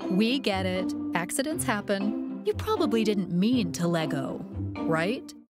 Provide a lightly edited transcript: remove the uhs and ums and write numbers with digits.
We get it. Accidents happen. You probably didn't mean to Lego, right?